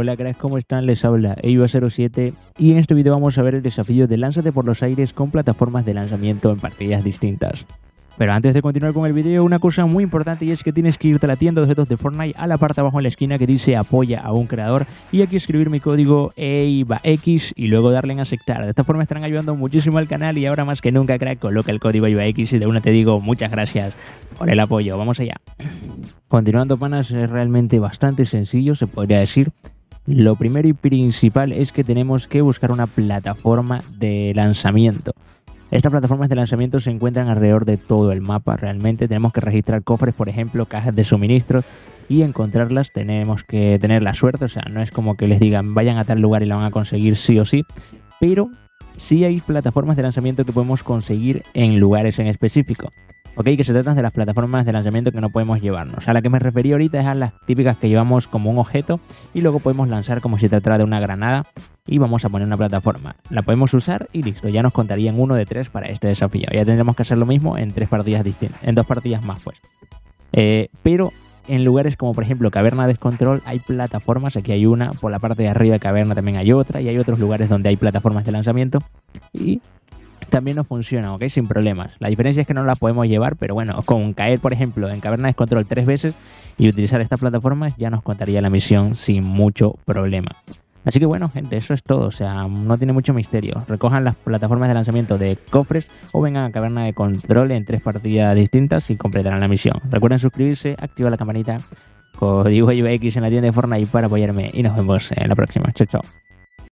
Hola cracks, ¿cómo están? Les habla Eiva07 y en este vídeo vamos a ver el desafío de lánzate por los aires con plataformas de lanzamiento en partidas distintas. Pero antes de continuar con el vídeo, una cosa muy importante y es que tienes que irte a la tienda de objetos de Fortnite, a la parte de abajo en la esquina que dice apoya a un creador, y aquí escribir mi código EIVAX y luego darle en aceptar. De esta forma estarán ayudando muchísimo al canal y ahora más que nunca, crack, coloca el código EIVAX y de una te digo muchas gracias por el apoyo. Vamos allá. Continuando, panas, es realmente bastante sencillo, se podría decir. Lo primero y principal es que tenemos que buscar una plataforma de lanzamiento. Estas plataformas de lanzamiento se encuentran alrededor de todo el mapa. Realmente tenemos que registrar cofres, por ejemplo, cajas de suministros, y encontrarlas tenemos que tener la suerte. O sea, no es como que les digan vayan a tal lugar y la van a conseguir sí o sí, pero sí hay plataformas de lanzamiento que podemos conseguir en lugares en específico. Ok, que se tratan de las plataformas de lanzamiento que no podemos llevarnos. A la que me referí ahorita es a las típicas que llevamos como un objeto y luego podemos lanzar como si tratara de una granada y vamos a poner una plataforma. La podemos usar y listo, ya nos contarían 1 de 3 para este desafío. Ya tendremos que hacer lo mismo en 3 partidas distintas, en 2 partidas más pues. Pero en lugares como por ejemplo Caverna Descontrol hay plataformas, aquí hay una, por la parte de arriba de Caverna también hay otra y hay otros lugares donde hay plataformas de lanzamiento y también no funciona, ¿ok? Sin problemas. La diferencia es que no la podemos llevar, pero bueno, con caer, por ejemplo, en Caverna de Control 3 veces y utilizar estas plataformas ya nos contaría la misión sin mucho problema. Así que bueno, gente, eso es todo. O sea, no tiene mucho misterio. Recojan las plataformas de lanzamiento de cofres o vengan a Caverna de Control en 3 partidas distintas y completarán la misión. Recuerden suscribirse, activar la campanita, código EIVAX en la tienda de Fortnite para apoyarme y nos vemos en la próxima. Chao, chao.